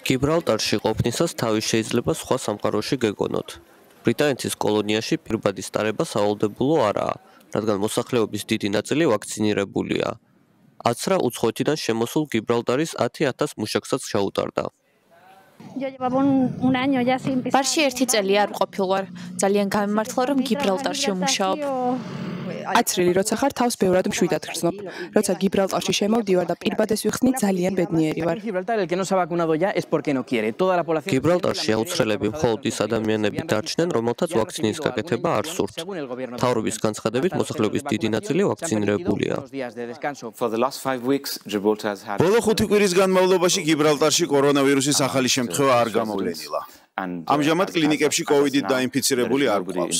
გიბრალტარში ყოფნისას თავი შეიძლება სხვა სამყაროში გეგონოთ. ბრიტანეთის კოლონიაში პირბადის ტარება სავალდებულო არაა, რადგან მოსახლეობის დიდი ნაწილი ვაქცინირებულია. აცრა უცხოეთიდან შემოსულ გიბრალტარის 10,000 მუშაკსაც ჩაუტარდა. ბარში 1 წელი არ ვყოფილ ვარ. ძალიან გამემართლა რომ გიბრალტარში ვმუშაობ. აცრილი როცა ხარ თავს ბევრად მშვიდად გრძნობ. როცა გიბრალტარში შემოვდივარ და პირბადეს ვიხსნი, ძალიან ბედნიერი ვარ. გიბრალტარში აუცხრელები მხოლოდ ის ადამიანები დარჩნენ, რომელთაც ვაქცინის გაკეთება არ სურთ. მთავრობის განცხადებით, მოსახლეობის დიდი ნაწილი ვაქცინირებულია. ბოლო 5 კვირის განმავლობაში გიბრალტარში კორონავირუსის ახალი შემთხვევა არ გამოვლენილა. ამჟამად კლინიკებში კოვიდით დაინფიცირებული არ გვყავს.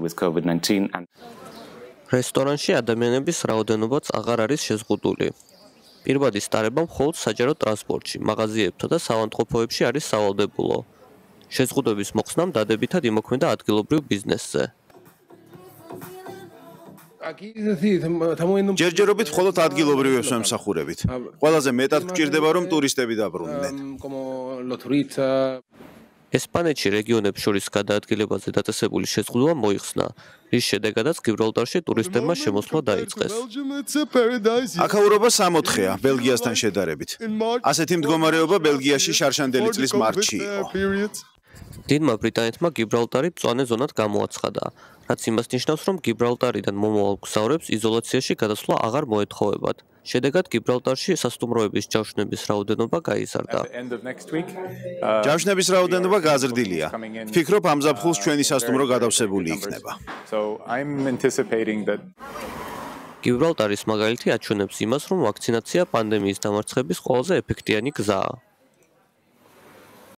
რესტორანში ადამიანების რაოდენობაც აღარ არის შეზღუდული. პირბადის ტარება მხოლოდ საჯარო ტრანსპორტში, მაღაზიებსა და საავადმყოფოებში არის სავალდებულო. შეზღუდვების მოხსნამ დადებითად იმოქმედა ადგილობრივ ბიზნესზე. ჯერჯერობით მხოლოდ ადგილობრივებს ვემსახურებით. ყველაზე მეტად გვჭირდება რომ ტურისტები დაბრუნდნენ. ესპანეთში რეგიონებს შორის გადაადგილებაზე დაწესებული შეზღუდვა მოიხსნა, რის შედეგადაც გიბრალტარში ტურისტებმა შემოსვლა დაიწყეს. აქაურობა 60-ია ბელგიასთან შედარებით. ასეთი მდგომარეობა ბელგიაში შარშანდელი წლის მარტში იყო. დიდმა ბრიტანეთმა გიბრალტარი მწვანე ზონად გამოაცხადა, რაც იმას ნიშნავს, რომ გიბრალტარიდან მომავალ მგზავრებს იზოლაციაში გადასვლა აღარ მოეთხოვებათ. შედეგად გიბრალტარში სასტუმროების ჯავშნების რაოდენობა გაიზარდა. ჯავშნების რაოდენობა გაზრდილია. ვფიქრობ, ამ ზაფხულს ჩვენი სასტუმრო გადავსებული იქნება. გიბრალტარის მაგალითი აჩვენებს იმას, რომ ვაქცინაცია პანდემიის დამარცხების ყველაზე ეფექტიანი გზაა.